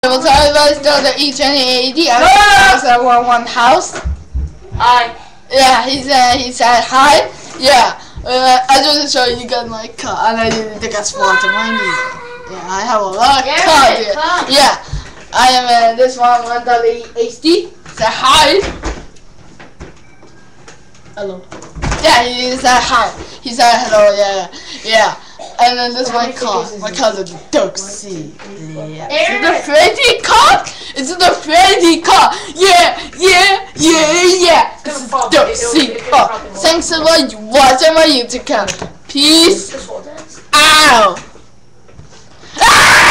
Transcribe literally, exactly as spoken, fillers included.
will tell you guys go to each and eighty. I said one one house. Hi. Yeah, he said he said hi. Yeah. Uh, I just show you guys my car, and I didn't think I spotted my music. Yeah, I have a lot of cars here. Yeah, I am uh, this one one W H D. Say hi. Hello. Yeah, he said hi. He said hello. Yeah, yeah. And then this is my car. My car is a Duke C. Yeah. Is it a pretty car? Is it a pretty car? Yeah, yeah, yeah, yeah. This is Duke C. Oh, thanks for watching my YouTube channel. Peace out. Ah!